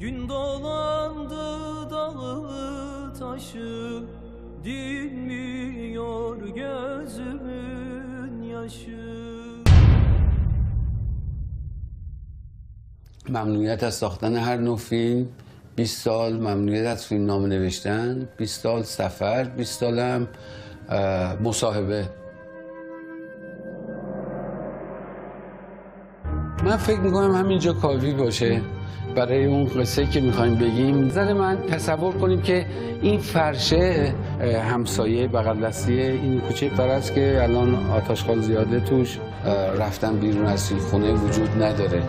Gün dolandı dağı taşı, dinmiyor gözümün yaşı. ممنوعیت از ساختن هر نوع فیلم 20 سال، ممنوعیت از فیلم نامه نوشتن 20 سال، سفر 20 سال هم مصاحبه. من فکر میکنم همینجا کافی باشه برای اون قصه که میخوایم بگیم. نظر من تصور کنیم که این فرشه همسایه بغل دستی این کوچه فرس که الان آتشخال زیاده توش، رفتن بیرون از خونه وجود نداره.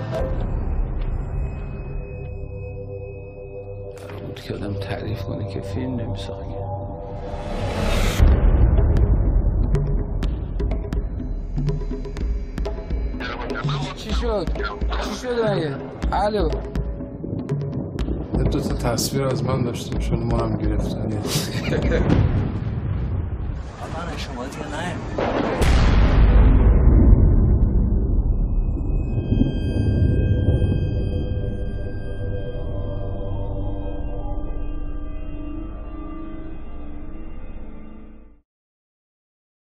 که آدم تعریف کنه که فیلم نمیسازه. چی شد مگه؟ الو. دو تا تصویر از من داشتیم، شما هم گرفتنی. من شما دیگه نه